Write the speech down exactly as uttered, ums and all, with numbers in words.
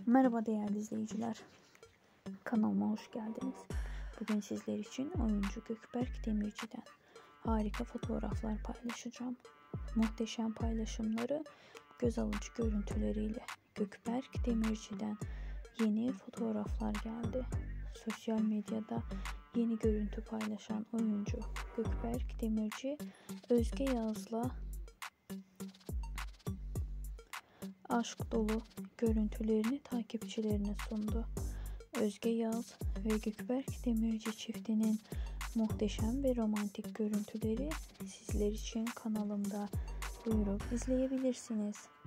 Merhaba değerli izleyiciler. Kanalıma hoş geldiniz. Bugün sizler için oyuncu Gökberk Demirci'den harika fotoğraflar paylaşacağım. Muhteşem paylaşımları, göz alıcı görüntüleriyle Gökberk Demirci'den yeni fotoğraflar geldi. Sosyal medyada yeni görüntü paylaşan oyuncu Gökberk Demirci, Özge Yaz'la aşk dolu görüntülerini takipçilerine sundu. Özge Yaz ve Gökberk Demirci çiftinin muhteşem ve romantik görüntüleri sizler için kanalımda buyurup izleyebilirsiniz.